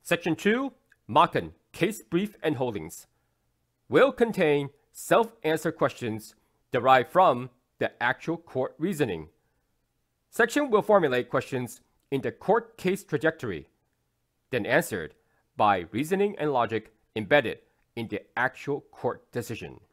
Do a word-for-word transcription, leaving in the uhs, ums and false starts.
Section two, Machen, Case Brief and Holdings, will contain self-answer questions derived from the actual court reasoning. Section will formulate questions in the court case trajectory, then answered by reasoning and logic embedded in the actual court decision.